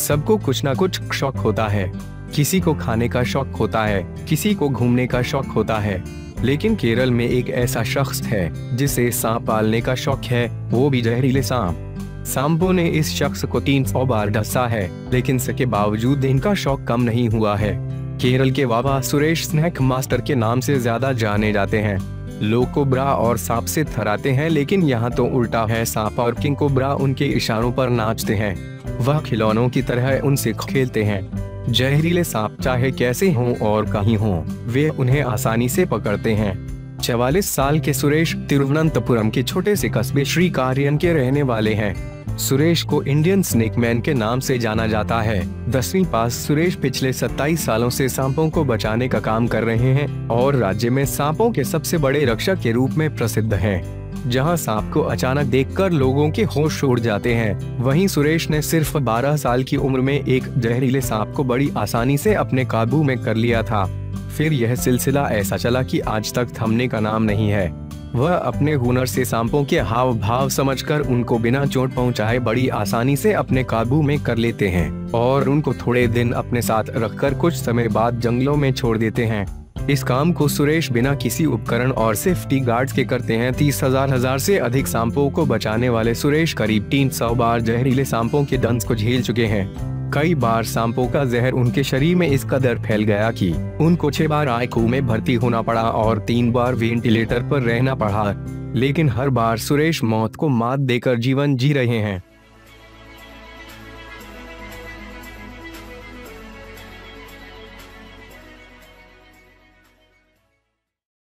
सबको कुछ ना कुछ शौक होता है। किसी को खाने का शौक होता है, किसी को घूमने का शौक होता है। लेकिन केरल में एक ऐसा शख्स है जिसे सांप पालने का शौक है, वो भी जहरीले सांप। सांपों ने इस शख्स को 300 बार डसा है, लेकिन इसके बावजूद इनका शौक कम नहीं हुआ है। केरल के वाला सुरेश स्नेक मास्टर के नाम से ज्यादा जाने जाते हैं। लोग कोबरा और सांप से थराते हैं, लेकिन यहाँ तो उल्टा है। सांप और किंग कोबरा उनके इशारों पर नाचते हैं। वह खिलौनों की तरह उनसे खेलते हैं। जहरीले सांप चाहे कैसे हों और कहीं हों, वे उन्हें आसानी से पकड़ते हैं। 44 साल के सुरेश तिरुवनंतपुरम के छोटे से कस्बे श्रीकार्यम के रहने वाले हैं। सुरेश को इंडियन स्नेक मैन के नाम से जाना जाता है। 10वीं पास सुरेश पिछले 27 सालों से सांपों को बचाने का काम कर रहे हैं और राज्य में सांपों के सबसे बड़े रक्षक के रूप में प्रसिद्ध हैं। जहां सांप को अचानक देखकर लोगों के होश उड़ जाते हैं, वहीं सुरेश ने सिर्फ 12 साल की उम्र में एक जहरीले सांप को बड़ी आसानी से अपने काबू में कर लिया था। फिर यह सिलसिला ऐसा चला कि आज तक थमने का नाम नहीं है। वह अपने हुनर से सांपों के हाव भाव समझकर उनको बिना चोट पहुंचाए बड़ी आसानी से अपने काबू में कर लेते हैं और उनको थोड़े दिन अपने साथ रखकर कुछ समय बाद जंगलों में छोड़ देते हैं। इस काम को सुरेश बिना किसी उपकरण और सेफ्टी गार्ड्स के करते हैं। 30,000 से अधिक सांपों को बचाने वाले सुरेश करीब 300 बार जहरीले सांपों के दंश को झेल चुके हैं। कई बार सांपों का जहर उनके शरीर में इस कदर फैल गया कि उनको 6 बार आईसीयू में भर्ती होना पड़ा और 3 बार वेंटिलेटर पर रहना पड़ा। लेकिन हर बार सुरेश मौत को मात देकर जीवन जी रहे हैं।